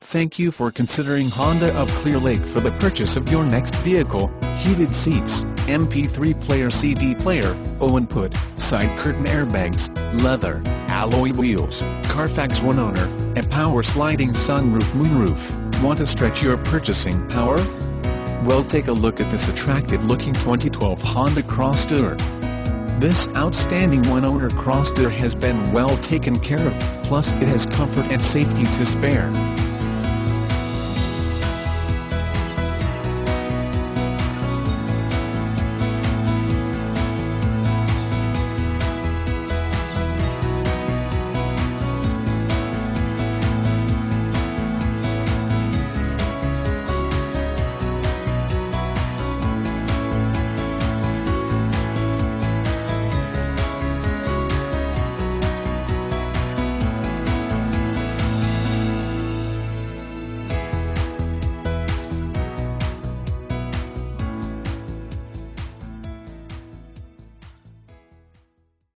Thank you for considering Honda of Clear Lake for the purchase of your next vehicle. Heated seats, MP3 player, CD player, AUX input, side curtain airbags, leather, alloy wheels, CARFAX One Owner, and power sliding sunroof moonroof. Want to stretch your purchasing power? Well, take a look at this attractive-looking 2012 Honda Crosstour. This outstanding one-owner Crosstour has been well taken care of, plus it has comfort and safety to spare.